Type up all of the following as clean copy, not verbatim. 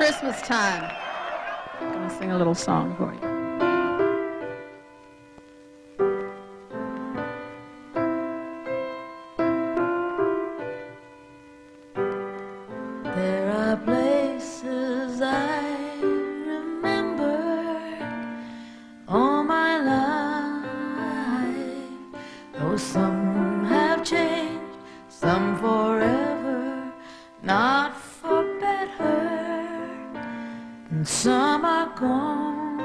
Christmas time. I'm going to sing a little song for you. There are places I remember all my life, though some have changed, some forever, not for better, and some are gone,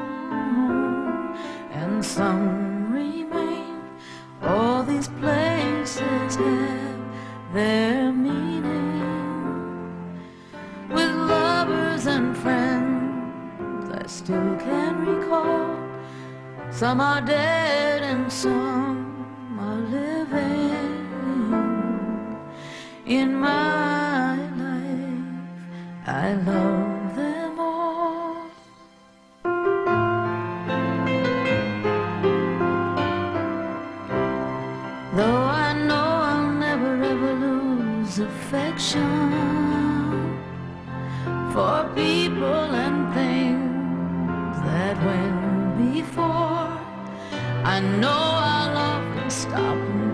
and some remain. All these places have their meaning. With lovers and friends I still can recall. Some are dead and some are living. In my life I love them all. Though I know I'll never ever lose affection for people and things that went before, I know I'll often stop and